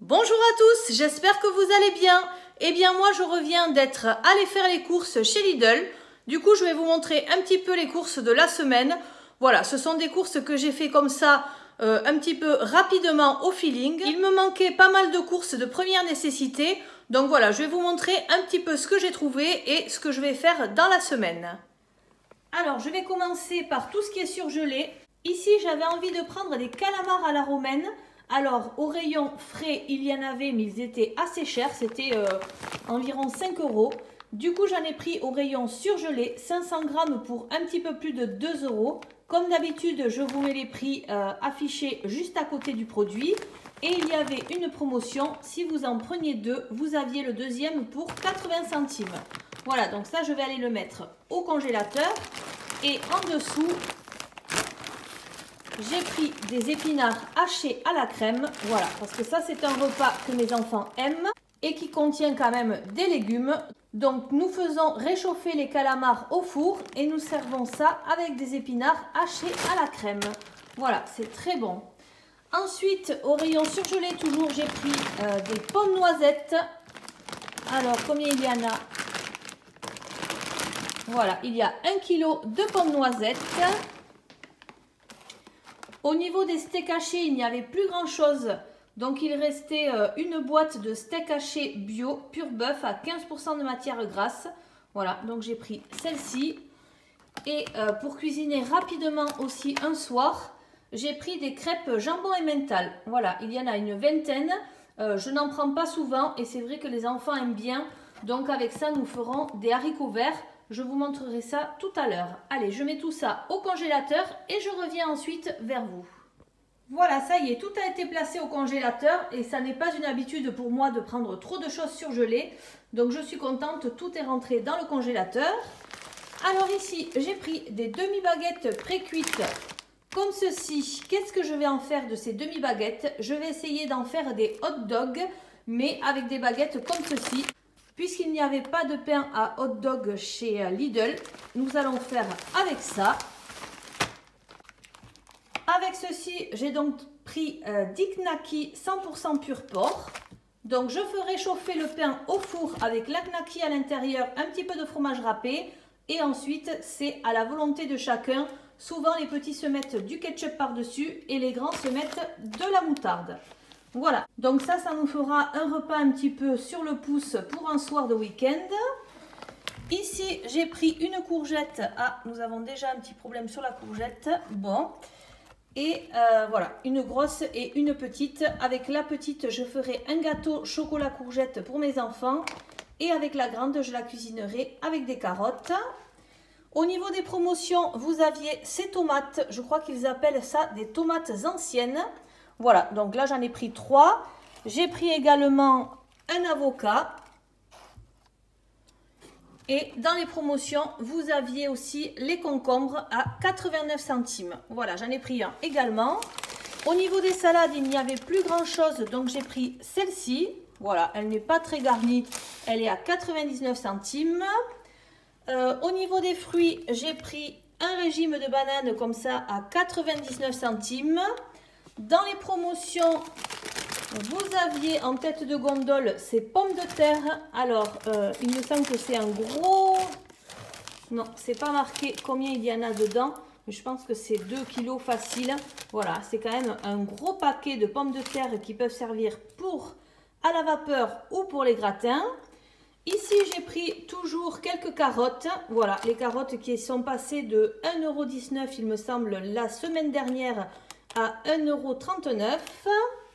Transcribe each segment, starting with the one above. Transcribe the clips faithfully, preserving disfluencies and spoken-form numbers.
Bonjour à tous, j'espère que vous allez bien. Eh bien moi je reviens d'être allée faire les courses chez Lidl. Du coup je vais vous montrer un petit peu les courses de la semaine. Voilà, ce sont des courses que j'ai fait comme ça euh, un petit peu rapidement au feeling. Il me manquait pas mal de courses de première nécessité. Donc voilà, je vais vous montrer un petit peu ce que j'ai trouvé et ce que je vais faire dans la semaine. Alors je vais commencer par tout ce qui est surgelé. Ici j'avais envie de prendre des calamars à la romaine. Alors, au rayon frais, il y en avait, mais ils étaient assez chers. C'était euh, environ cinq euros. Du coup, j'en ai pris au rayon surgelé, cinq cents grammes pour un petit peu plus de deux euros. Comme d'habitude, je vous mets les prix euh, affichés juste à côté du produit. Et il y avait une promotion. Si vous en preniez deux, vous aviez le deuxième pour quatre-vingts centimes. Voilà, donc ça, je vais aller le mettre au congélateur. Et en dessous, j'ai pris des épinards hachés à la crème, voilà, parce que ça c'est un repas que mes enfants aiment et qui contient quand même des légumes. Donc nous faisons réchauffer les calamars au four et nous servons ça avec des épinards hachés à la crème. Voilà, c'est très bon. Ensuite, au rayon surgelé toujours, j'ai pris euh, des pommes noisettes. Alors, combien il y en a? Voilà, il y a un kilo de pommes noisettes. Au niveau des steaks hachés, il n'y avait plus grand chose. Donc il restait euh, une boîte de steak haché bio, pur bœuf à quinze pour cent de matière grasse. Voilà, donc j'ai pris celle-ci. Et euh, pour cuisiner rapidement aussi un soir, j'ai pris des crêpes jambon et mental. Voilà, il y en a une vingtaine. Euh, je n'en prends pas souvent et c'est vrai que les enfants aiment bien. Donc avec ça, nous ferons des haricots verts. Je vous montrerai ça tout à l'heure. Allez, je mets tout ça au congélateur et je reviens ensuite vers vous. Voilà, ça y est, tout a été placé au congélateur et ça n'est pas une habitude pour moi de prendre trop de choses surgelées. Donc je suis contente, tout est rentré dans le congélateur. Alors ici, j'ai pris des demi-baguettes pré-cuites comme ceci. Qu'est-ce que je vais en faire de ces demi-baguettes? Je vais essayer d'en faire des hot dogs, mais avec des baguettes comme ceci. Puisqu'il n'y avait pas de pain à hot dog chez Lidl, nous allons faire avec ça. Avec ceci, j'ai donc pris euh, Dick Naki cent pour cent pur porc. Donc je ferai chauffer le pain au four avec la knaki à l'intérieur, un petit peu de fromage râpé. Et ensuite, c'est à la volonté de chacun. Souvent, les petits se mettent du ketchup par-dessus et les grands se mettent de la moutarde. Voilà, donc ça, ça nous fera un repas un petit peu sur le pouce pour un soir de week-end. Ici, j'ai pris une courgette. Ah, nous avons déjà un petit problème sur la courgette. Bon, et euh, voilà, une grosse et une petite. Avec la petite, je ferai un gâteau chocolat courgette pour mes enfants. Et avec la grande, je la cuisinerai avec des carottes. Au niveau des promotions, vous aviez ces tomates. Je crois qu'ils appellent ça des tomates anciennes. Voilà, donc là j'en ai pris trois. J'ai pris également un avocat. Et dans les promotions, vous aviez aussi les concombres à quatre-vingt-neuf centimes. Voilà, j'en ai pris un également. Au niveau des salades, il n'y avait plus grand chose, donc j'ai pris celle-ci. Voilà, elle n'est pas très garnie, elle est à quatre-vingt-dix-neuf centimes. Euh, au niveau des fruits, j'ai pris un régime de bananes comme ça à quatre-vingt-dix-neuf centimes. Dans les promotions, vous aviez en tête de gondole ces pommes de terre. Alors, euh, il me semble que c'est un gros... Non, c'est pas marqué combien il y en a dedans. Mais je pense que c'est deux kilos facile. Voilà, c'est quand même un gros paquet de pommes de terre qui peuvent servir pour à la vapeur ou pour les gratins. Ici, j'ai pris toujours quelques carottes. Voilà, les carottes qui sont passées de un euro dix-neuf, il me semble, la semaine dernière à un euro trente-neuf.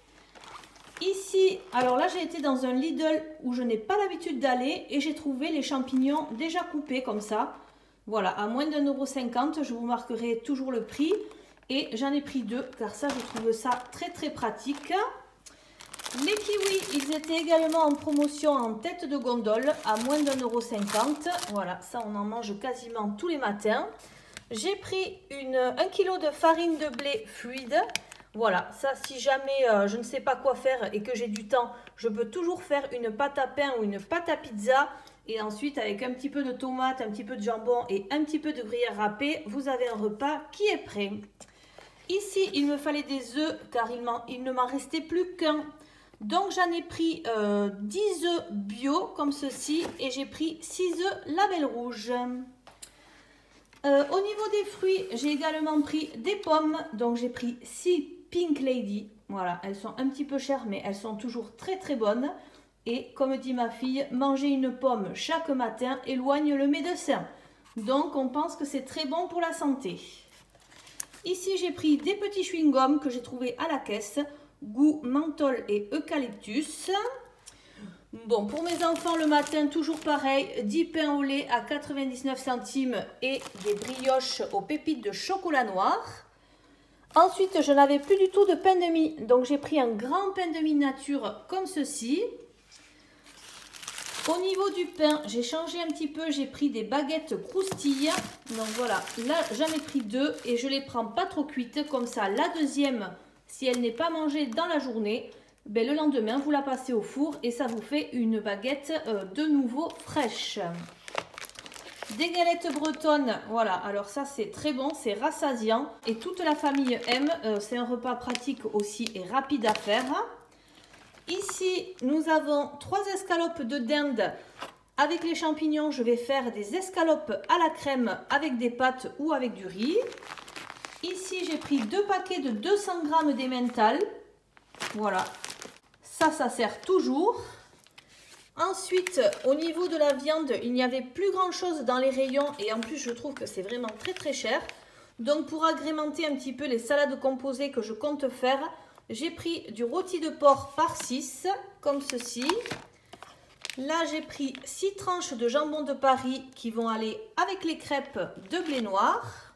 Ici, alors là, j'ai été dans un Lidl où je n'ai pas l'habitude d'aller et j'ai trouvé les champignons déjà coupés comme ça. Voilà, à moins d'un euro cinquante, je vous marquerai toujours le prix. Et j'en ai pris deux, car ça, je trouve ça très très pratique. Les kiwis, ils étaient également en promotion en tête de gondole à moins d'un euro cinquante. Voilà, ça on en mange quasiment tous les matins. J'ai pris une, un kilo de farine de blé fluide. Voilà, ça si jamais euh, je ne sais pas quoi faire et que j'ai du temps, je peux toujours faire une pâte à pain ou une pâte à pizza. Et ensuite avec un petit peu de tomate, un petit peu de jambon et un petit peu de gruyère râpée, vous avez un repas qui est prêt. Ici, il me fallait des œufs car il, il ne m'en restait plus qu'un. Donc j'en ai pris euh, dix œufs bio comme ceci et j'ai pris six œufs label rouge. Euh, au niveau des fruits, j'ai également pris des pommes. Donc j'ai pris six Pink Lady. Voilà, elles sont un petit peu chères mais elles sont toujours très très bonnes. Et comme dit ma fille, manger une pomme chaque matin éloigne le médecin. Donc on pense que c'est très bon pour la santé. Ici j'ai pris des petits chewing-gums que j'ai trouvés à la caisse. Goût menthol et eucalyptus. Bon, pour mes enfants le matin, toujours pareil, dix pains au lait à quatre-vingt-dix-neuf centimes et des brioches aux pépites de chocolat noir. Ensuite, je n'avais plus du tout de pain de mie, donc j'ai pris un grand pain de mie nature comme ceci. Au niveau du pain, j'ai changé un petit peu, j'ai pris des baguettes croustilles. Donc voilà, là j'en ai pris deux et je les prends pas trop cuites, comme ça la deuxième, si elle n'est pas mangée dans la journée, ben, le lendemain vous la passez au four et ça vous fait une baguette euh, de nouveau fraîche. Des galettes bretonnes, voilà, alors ça c'est très bon, c'est rassasiant et toute la famille aime, euh, c'est un repas pratique aussi et rapide à faire. Ici nous avons trois escalopes de dinde avec les champignons, je vais faire des escalopes à la crème avec des pâtes ou avec du riz. Ici j'ai pris deux paquets de deux cents grammes d'emmental, voilà, ça ça sert toujours. Ensuite, au niveau de la viande, il n'y avait plus grand chose dans les rayons et en plus je trouve que c'est vraiment très très cher. Donc pour agrémenter un petit peu les salades composées que je compte faire, j'ai pris du rôti de porc par six, comme ceci. Là j'ai pris six tranches de jambon de Paris qui vont aller avec les crêpes de blé noir.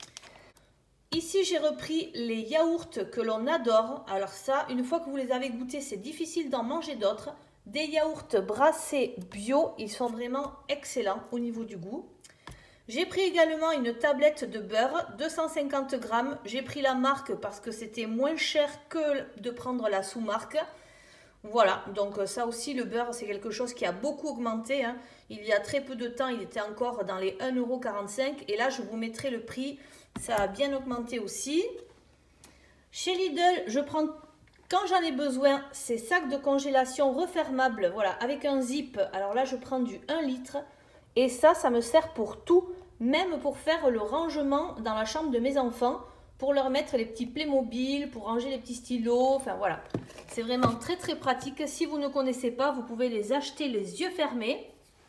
Ici j'ai repris les yaourts que l'on adore. Alors ça, une fois que vous les avez goûtés, c'est difficile d'en manger d'autres. Des yaourts brassés bio, ils sont vraiment excellents au niveau du goût. J'ai pris également une tablette de beurre, deux cent cinquante grammes. J'ai pris la marque parce que c'était moins cher que de prendre la sous-marque. Voilà, donc ça aussi, le beurre, c'est quelque chose qui a beaucoup augmenté, hein. Il y a très peu de temps, il était encore dans les un euro quarante-cinq. Et là, je vous mettrai le prix, ça a bien augmenté aussi. Chez Lidl, je prends... Quand j'en ai besoin, ces sacs de congélation refermables, voilà, avec un zip. Alors là, je prends du un litre. Et ça, ça me sert pour tout. Même pour faire le rangement dans la chambre de mes enfants. Pour leur mettre les petits Playmobil, pour ranger les petits stylos. Enfin, voilà. C'est vraiment très, très pratique. Si vous ne connaissez pas, vous pouvez les acheter les yeux fermés.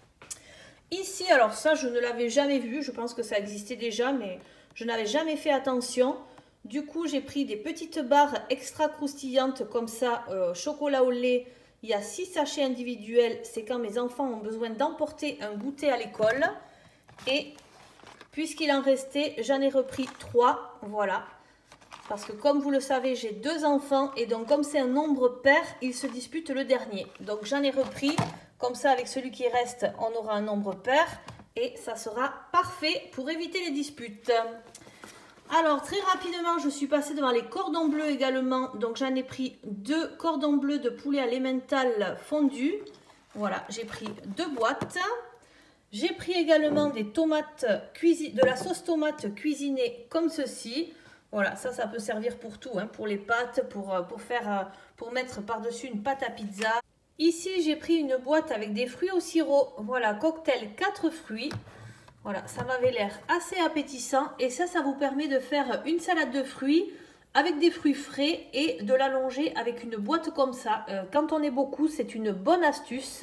Ici, alors ça, je ne l'avais jamais vu. Je pense que ça existait déjà, mais je n'avais jamais fait attention. Du coup, j'ai pris des petites barres extra croustillantes comme ça, euh, chocolat au lait. Il y a six sachets individuels. C'est quand mes enfants ont besoin d'emporter un goûter à l'école. Et puisqu'il en restait, j'en ai repris trois. Voilà. Parce que comme vous le savez, j'ai deux enfants. Et donc, comme c'est un nombre pair, ils se disputent le dernier. Donc, j'en ai repris. Comme ça, avec celui qui reste, on aura un nombre pair. Et ça sera parfait pour éviter les disputes. Alors, très rapidement, je suis passée devant les cordons bleus également. Donc, j'en ai pris deux cordons bleus de poulet à l'emmental fondu. Voilà, j'ai pris deux boîtes. J'ai pris également des tomates cuisinées, de la sauce tomate cuisinée comme ceci. Voilà, ça, ça peut servir pour tout, hein, pour les pâtes, pour, pour, faire, pour mettre par-dessus une pâte à pizza. Ici, j'ai pris une boîte avec des fruits au sirop. Voilà, cocktail quatre fruits. Voilà, ça m'avait l'air assez appétissant et ça, ça vous permet de faire une salade de fruits avec des fruits frais et de l'allonger avec une boîte comme ça. Euh, quand on est beaucoup, c'est une bonne astuce.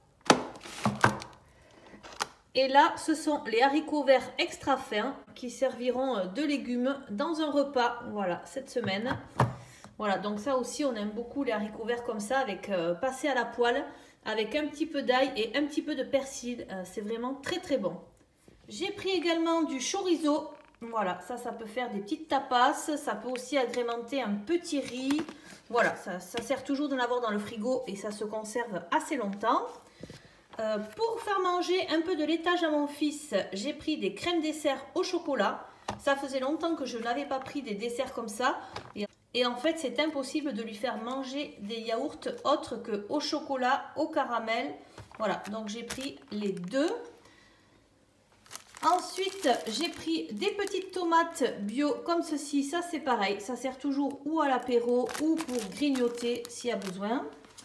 Et là, ce sont les haricots verts extra fins qui serviront de légumes dans un repas, voilà, cette semaine. Voilà, donc ça aussi, on aime beaucoup les haricots verts comme ça, avec euh, passés à la poêle, avec un petit peu d'ail et un petit peu de persil. Euh, c'est vraiment très très bon. J'ai pris également du chorizo. Voilà, ça, ça peut faire des petites tapas. Ça peut aussi agrémenter un petit riz. Voilà, ça, ça sert toujours d'en avoir dans le frigo et ça se conserve assez longtemps. Euh, pour faire manger un peu de laitage à mon fils, j'ai pris des crèmes dessert au chocolat. Ça faisait longtemps que je n'avais pas pris des desserts comme ça. Et, et en fait, c'est impossible de lui faire manger des yaourts autres que au chocolat, au caramel. Voilà, donc j'ai pris les deux. Ensuite, j'ai pris des petites tomates bio comme ceci. Ça, c'est pareil. Ça sert toujours ou à l'apéro ou pour grignoter s'il y a besoin.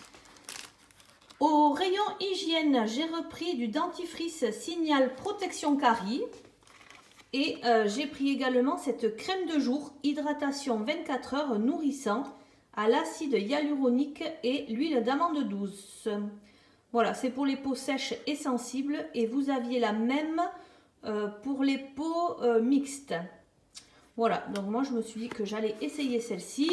Au rayon hygiène, j'ai repris du dentifrice Signal Protection Carie. Et euh, j'ai pris également cette crème de jour, hydratation vingt-quatre heures nourrissant à l'acide hyaluronique et l'huile d'amande douce. Voilà, c'est pour les peaux sèches et sensibles. Et vous aviez la même euh, pour les peaux euh, mixtes. Voilà, donc moi je me suis dit que j'allais essayer celle-ci.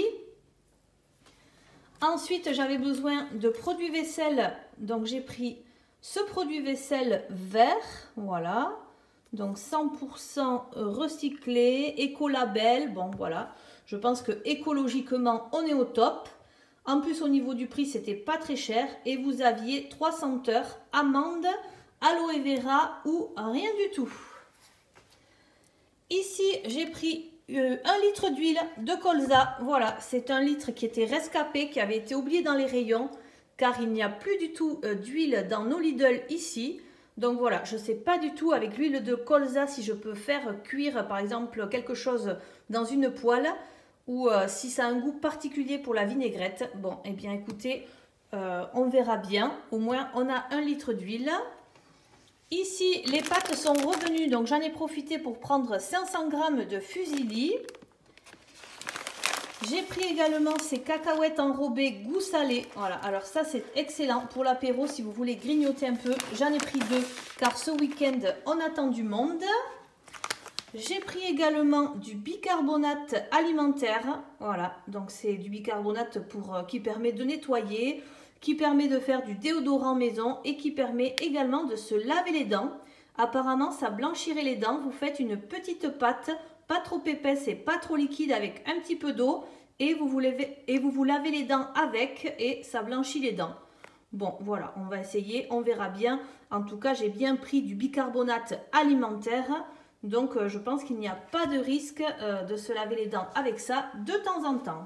Ensuite, j'avais besoin de produits vaisselle. Donc j'ai pris ce produit vaisselle vert. Voilà. Donc cent pour cent recyclé, écolabel. Bon, voilà. Je pense que écologiquement, on est au top. En plus, au niveau du prix, c'était pas très cher. Et vous aviez trois senteurs, amande, aloe vera ou rien du tout. Ici, j'ai pris euh, un litre d'huile de colza. Voilà, c'est un litre qui était rescapé, qui avait été oublié dans les rayons. Car il n'y a plus du tout euh, d'huile dans nos Lidl ici. Donc voilà, je ne sais pas du tout avec l'huile de colza si je peux faire cuire par exemple quelque chose dans une poêle ou euh, si ça a un goût particulier pour la vinaigrette. Bon, eh bien écoutez, euh, on verra bien. Au moins, on a un litre d'huile. Ici, les pâtes sont revenues, donc j'en ai profité pour prendre cinq cents grammes de fusilli. J'ai pris également ces cacahuètes enrobées goût salé. Voilà, alors ça c'est excellent pour l'apéro si vous voulez grignoter un peu. J'en ai pris deux car ce week-end on attend du monde. J'ai pris également du bicarbonate alimentaire. Voilà, donc c'est du bicarbonate pour, euh, qui permet de nettoyer, qui permet de faire du déodorant maison et qui permet également de se laver les dents. Apparemment ça blanchirait les dents. Vous faites une petite pâte, pas trop épaisse et pas trop liquide avec un petit peu d'eau et vous vous lavez, et vous vous lavez les dents avec et ça blanchit les dents. Bon voilà, on va essayer, on verra bien. En tout cas, j'ai bien pris du bicarbonate alimentaire. Donc euh, je pense qu'il n'y a pas de risque euh, de se laver les dents avec ça de temps en temps.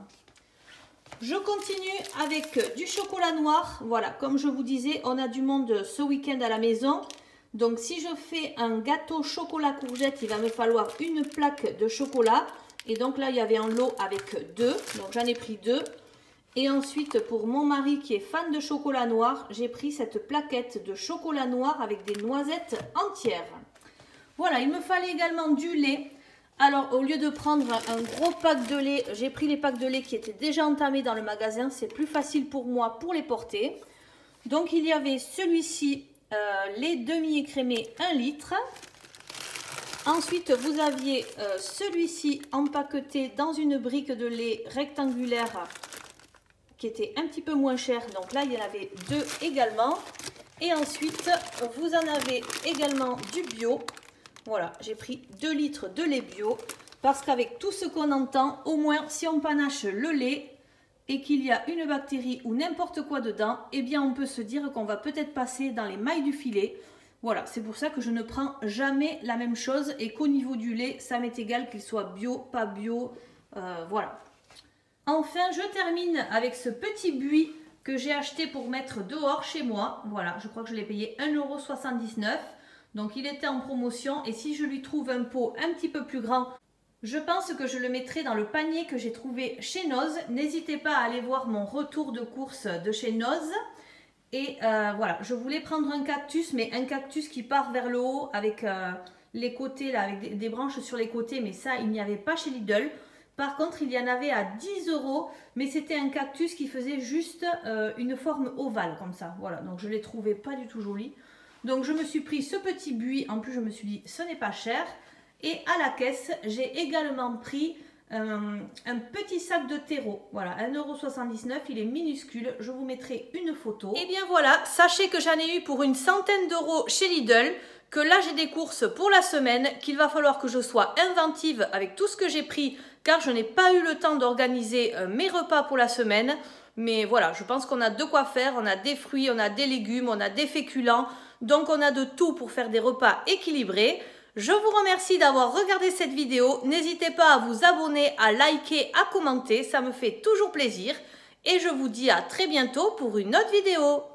Je continue avec du chocolat noir. Voilà, comme je vous disais, on a du monde ce week-end à la maison. Donc si je fais un gâteau chocolat courgette, il va me falloir une plaque de chocolat. Et donc là, il y avait un lot avec deux. Donc j'en ai pris deux. Et ensuite, pour mon mari qui est fan de chocolat noir, j'ai pris cette plaquette de chocolat noir avec des noisettes entières. Voilà, il me fallait également du lait. Alors, au lieu de prendre un gros pack de lait, j'ai pris les packs de lait qui étaient déjà entamés dans le magasin. C'est plus facile pour moi pour les porter. Donc, il y avait celui-ci, euh, lait demi-écrémé un litre. Ensuite, vous aviez euh, celui-ci empaqueté dans une brique de lait rectangulaire qui était un petit peu moins cher. Donc là, il y en avait deux également. Et ensuite, vous en avez également du bio. Voilà, j'ai pris deux litres de lait bio parce qu'avec tout ce qu'on entend, au moins si on panache le lait et qu'il y a une bactérie ou n'importe quoi dedans, eh bien on peut se dire qu'on va peut-être passer dans les mailles du filet. Voilà, c'est pour ça que je ne prends jamais la même chose et qu'au niveau du lait, ça m'est égal qu'il soit bio, pas bio, euh, voilà. Enfin, je termine avec ce petit buis que j'ai acheté pour mettre dehors chez moi. Voilà, je crois que je l'ai payé un euro soixante-dix-neuf. Donc il était en promotion et si je lui trouve un pot un petit peu plus grand, je pense que je le mettrai dans le panier que j'ai trouvé chez Noz. N'hésitez pas à aller voir mon retour de course de chez Noz. Et euh, voilà, je voulais prendre un cactus, mais un cactus qui part vers le haut avec euh, les côtés, là, avec des, des branches sur les côtés. Mais ça, il n'y avait pas chez Lidl. Par contre, il y en avait à dix euros, mais c'était un cactus qui faisait juste euh, une forme ovale comme ça. Voilà, donc je ne l'ai trouvé pas du tout joli. Donc je me suis pris ce petit buis, en plus je me suis dit ce n'est pas cher. Et à la caisse, j'ai également pris euh, un petit sac de terreau. Voilà, un euro soixante-dix-neuf, il est minuscule, je vous mettrai une photo. Et bien voilà, sachez que j'en ai eu pour une centaine d'euros chez Lidl, que là j'ai des courses pour la semaine, qu'il va falloir que je sois inventive avec tout ce que j'ai pris, car je n'ai pas eu le temps d'organiser euh, mes repas pour la semaine. Mais voilà, je pense qu'on a de quoi faire, on a des fruits, on a des légumes, on a des féculents. Donc on a de tout pour faire des repas équilibrés. Je vous remercie d'avoir regardé cette vidéo. N'hésitez pas à vous abonner, à liker, à commenter. Ça me fait toujours plaisir. Et je vous dis à très bientôt pour une autre vidéo.